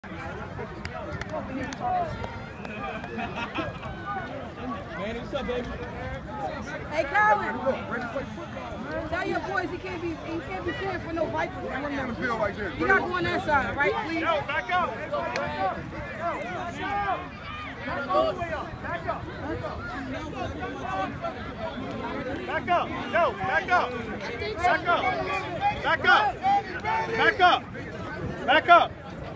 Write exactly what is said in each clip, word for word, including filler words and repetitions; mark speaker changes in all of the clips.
Speaker 1: Man, what's up, baby?
Speaker 2: Hey, Colin. Tell your boys he can't be he can't be cheering for no Vikings.
Speaker 3: I'm on the field like this.
Speaker 2: You gotta go on that side, right, please?
Speaker 3: Yo, back up. Back up. Back up. Back up. Back up. Yo, back up. Back up. Back up. Back up. Back up.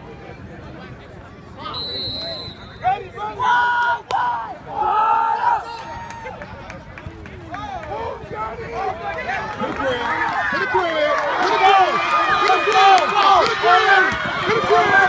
Speaker 3: Ready, brother. To the crib. To the crib. To the ball. To the ball. To the crib. To the crib.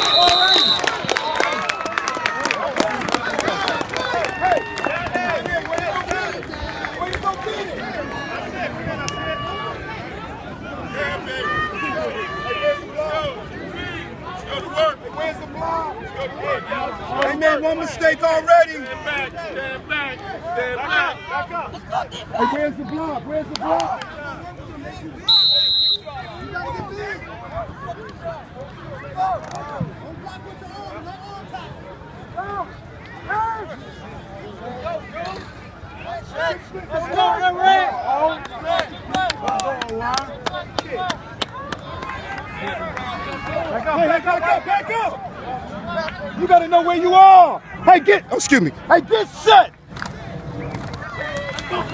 Speaker 3: They made one mistake already. Stand back, stand back, stand back. Back up. Hey, where's the block? Where's the block? You gotta get this. Go. Don't block with your arm. No arm tackle. Go. Let's go, that red. Back up, back up, back up. You gotta know where you are. Hey, get, oh, excuse me. Hey, get set. No,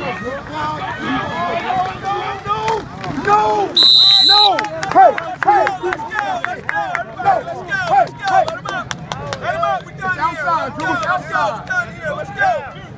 Speaker 3: no, no. Hey, hey. Let's go, let's go, everybody. Let's go, let's go. Let him up. Let him up. We done here. Outside, Drew. Outside. We done here. Let's go.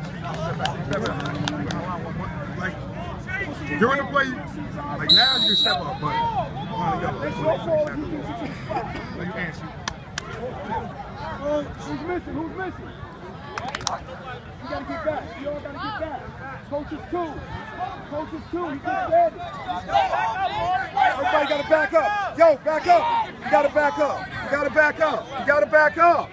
Speaker 3: Like, during the play, like now you can step up, but you want to go. Like you answer. Uh, who's missing? Who's missing? You gotta get back. You all gotta get back. Coaches two. Coaches two. He just said it. Everybody gotta back up. Yo, back up. You gotta back up. You gotta back up. You gotta back up.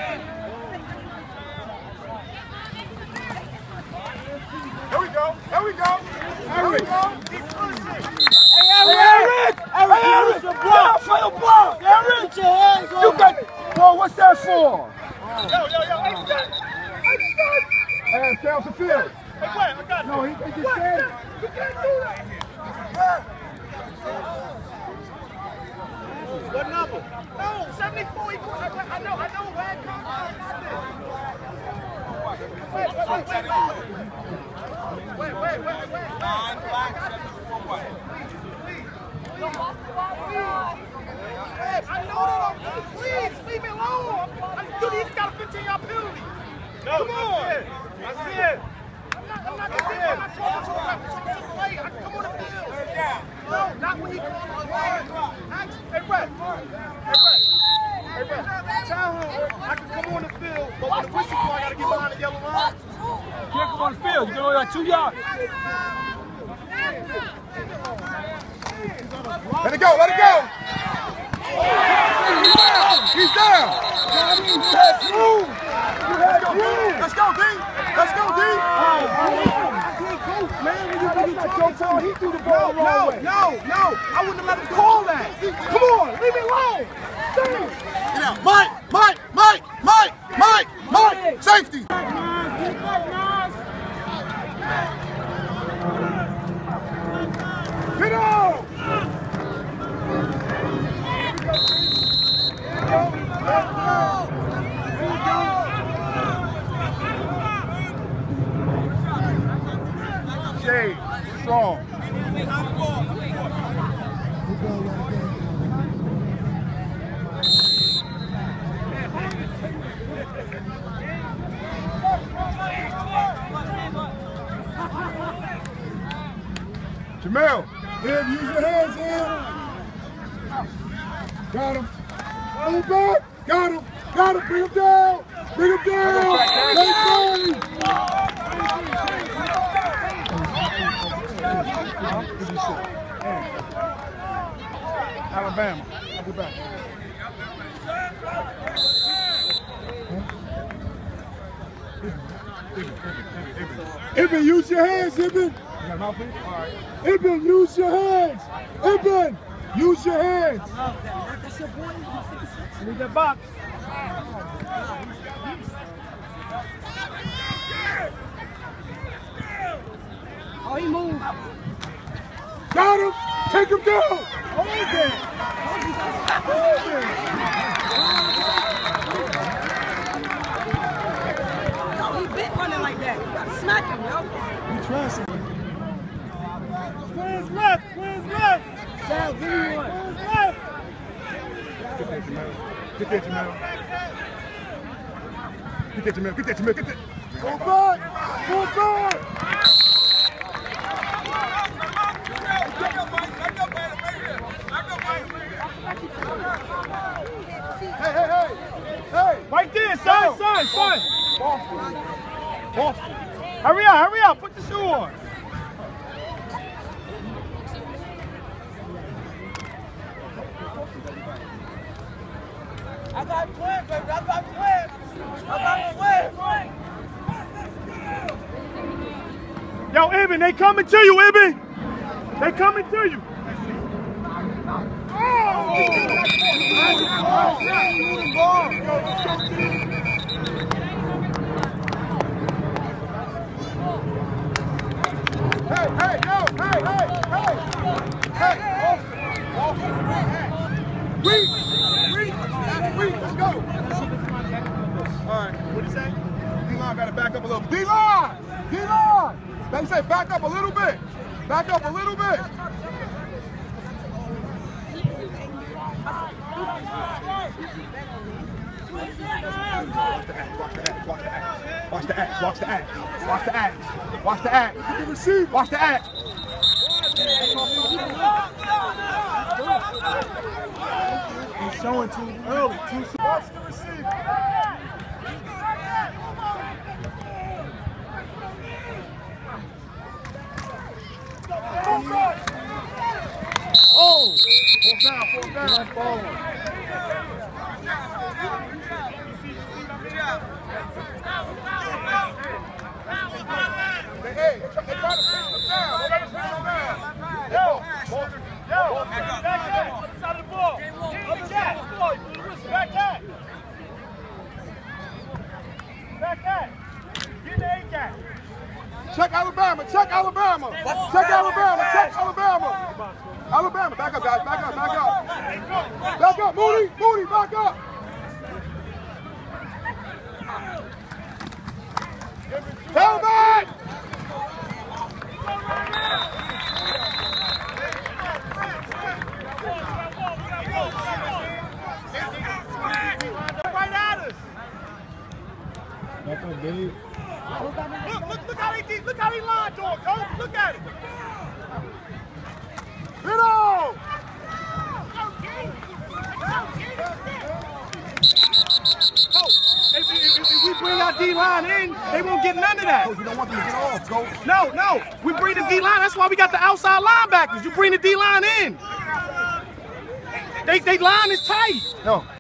Speaker 3: Here we go. Here we go. Here we go. Hey, Eric! Eric! Eric! Your block! For your block! Eric! Put your hands on you got, Whoa, what's that for? Yo, yo, yo, hey, son! Hey, son! Hey, stay off the field. Hey, wait, I got you. No, he, he just what? said it. You can't do that! What number? No, seventy-four equals. I, I know, I know where it comes from. Wait, wait, wait, wait, wait. Wait, wait, wait, wait. Nine black, seventy-four white. Hey, I know that I'm please leave me alone. Dude, he's got a fifteen yard penalty. No, come on. That's it. I'm not, I'm not gonna I'm not talking to the ref. I'm talking to the play. I can come on the field. No, not when he calls the play. Hey, Brett. Hey, Brett. Hey, Brett. Tell him I can come on the field, but when the whistle call, I gotta get behind the yellow line. You can't come on the field. You're going like two yards. Let it go, let it go! He's down! Let's move! Let's go, D! Let's go, D! Man, that's not your fault. He threw the ball the wrong way. No, no, I wouldn't have let him call that. Come on, leave me alone! Get out. Mike, Mike, Mike, Mike, Mike, Mike, safety! Get out! Shade, strong. Jamel, Ed, use your hands, Ed. Got him. Pull him back. Got him. Got him. Bring him down. Bring him down. Let's go. Alabama. I'll be back. Ibn, use your hands, Ibn. Ibn, use your hands. Ibn, use your hands. Need that box.
Speaker 2: Oh, he moved.
Speaker 1: Got him! Take him down!
Speaker 3: Hold it! Hold it!
Speaker 2: Oh, he been running like that. You gotta smack him, yo.
Speaker 1: You trying something?
Speaker 3: Twins left! Twins left! Down, give me one. Twins left!
Speaker 1: Get that, Jamel. Get that, Jamel. Get that, Jamel. Get that, Jamel. Get that. Go back! Go back! Hey, hey, hey! Hey!
Speaker 3: Right there, son, son, son!
Speaker 1: Boston. Boston.
Speaker 3: Hurry up, hurry up, put the shoe on.
Speaker 4: I got twins, baby. I got twins. I got twins.
Speaker 3: Yo, Ibn, they coming to you, Ibn. They coming to you.
Speaker 1: Hey, hey, yo, hey, hey, hey! Hey, Boston. Boston. Reed! Reed! Reed, let's go! All right, what'd you say? D-line gotta back up a little. D-line! D-line! They say back up a little bit. Back up a little bit. Watch the act, watch the act, watch the act. Watch the act, watch the act. Watch the act. Watch the act. Watch the act. He's showing too early, too soon. Watch the receiver. Oh! Fall down, fall down. Ball. Hey, hey, they try to pinch them down. They got to pinch them down.
Speaker 3: Yo, yo, back cat, other side of the ball. Other cat, ball, you blew the whistle. Back cat. Back cat. Get the A-cat.
Speaker 1: Check Alabama, check Alabama. Check Alabama, check Alabama. Alabama, back up, guys, back up, back up. Back up, Moody, Moody, back up. Tailback!
Speaker 3: Right at us.
Speaker 1: Back up, Dave.
Speaker 3: Look, look, look how he did. Look how he lined, dog. Coach, look at it.
Speaker 1: Hit
Speaker 3: Coach, if, if, if we bring our D-line in, they won't get none of that.
Speaker 1: Coach, you don't want them to get off, Coach.
Speaker 3: No, no. We bring the D-line. That's why we got the outside linebackers. You bring the D-line in. They, they line is tight.
Speaker 1: No.